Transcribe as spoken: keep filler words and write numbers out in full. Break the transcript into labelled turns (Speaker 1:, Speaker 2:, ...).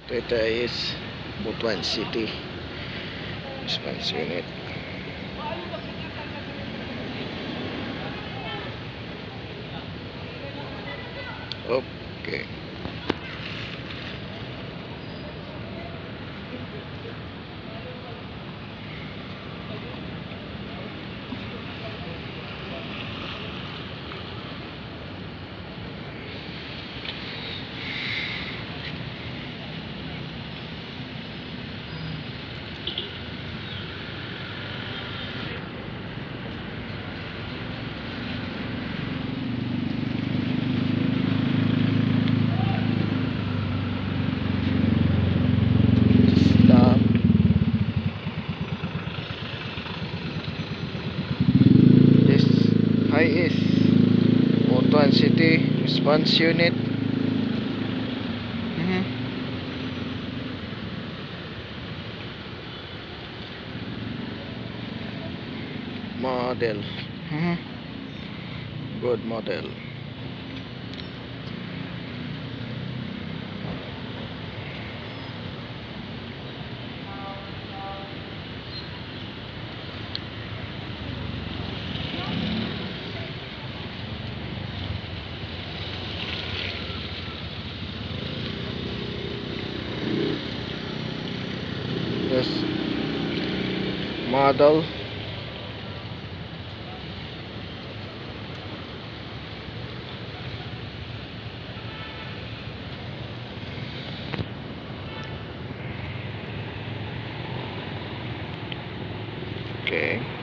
Speaker 1: Ito is Butuan City Response Unit. Okay. Stop. This high is Butuan City Response Unit. Mm-hmm. Model. Mm-hmm. Good model. This model. Okay.